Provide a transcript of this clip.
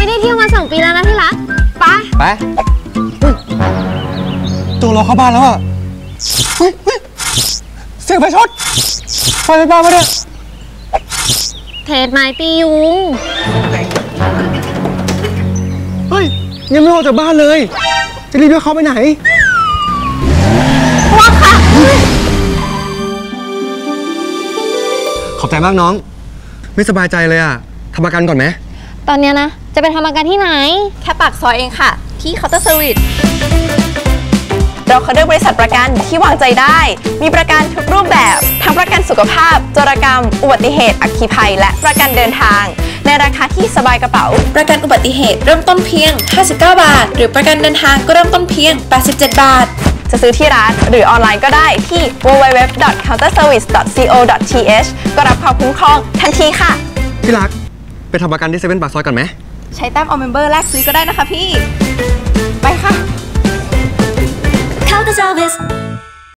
ไม่ได้เที่ยวมา2 ปีแล้วนะที่รักไปตัวเราเข้าบ้านแล้วอ่ะเสียงไฟช็อตไฟไหม้บ้านมาเนี่ยเทศไม้ตียุงเฮ้ยยังไม่ออกจากบ้านเลยจะรีบเขาไปไหนว่าค่ะขอบใจมากน้องไม่สบายใจเลยอ่ะทำประกันก่อนไหมตอนเนี้ยนะจะไปทำประกันที่ไหนแค่ปากซอยเองค่ะที่เคาน์เตอร์เซอร์วิสเราคัดเลือกบริษัทประกันที่วางใจได้มีประกันทุกรูปแบบทั้งประกันสุขภาพโจรกรรมอุบัติเหตุอัคคีภัยและประกันเดินทางในราคาที่สบายกระเป๋าประกันอุบัติเหตุเริ่มต้นเพียง59 บาทหรือประกันเดินทางก็เริ่มต้นเพียง87 บาทจะซื้อที่ร้านหรือออนไลน์ก็ได้ที่ www.counterservice.co.th ก็รับความคุ้มครองทันทีค่ะที่รักไปทำประกันที่เซเว่นปากซอยก่อนไหมใช้แต้มออมเมมเบอร์แลกซื้อก็ได้นะคะพี่ไปค่ะ Counter Service